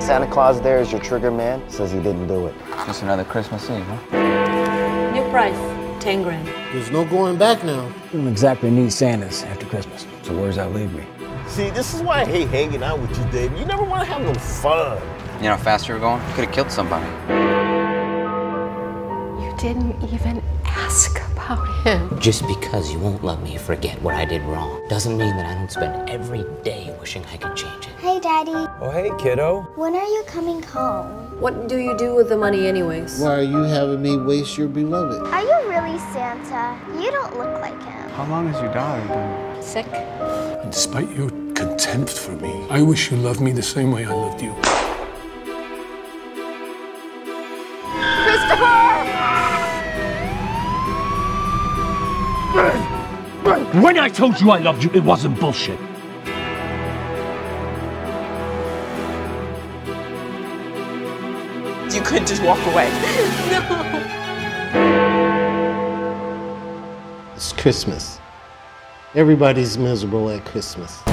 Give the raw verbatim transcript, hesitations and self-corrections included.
Santa Claus there is your trigger man, says he didn't do it. Just another Christmas Eve, huh? New price, ten grand. There's no going back now. We don't exactly need Santas after Christmas, so where's that leave me? See, this is why I hate hanging out with you, Dave. You never want to have no fun. You know how fast you were going? You could have killed somebody. You didn't even ask about him. Just because you won't let me forget what I did wrong doesn't mean that I don't spend every day wishing I could change it. Hey, Daddy. Oh, hey, kiddo. When are you coming home? What do you do with the money anyways? Why are you having me waste your beloved? Are you really Santa? You don't look like him. How long has your daughter been? Sick? And despite your contempt for me, I wish you loved me the same way I loved you. When I told you I loved you, it wasn't bullshit. You couldn't just walk away. No. It's Christmas. Everybody's miserable at Christmas.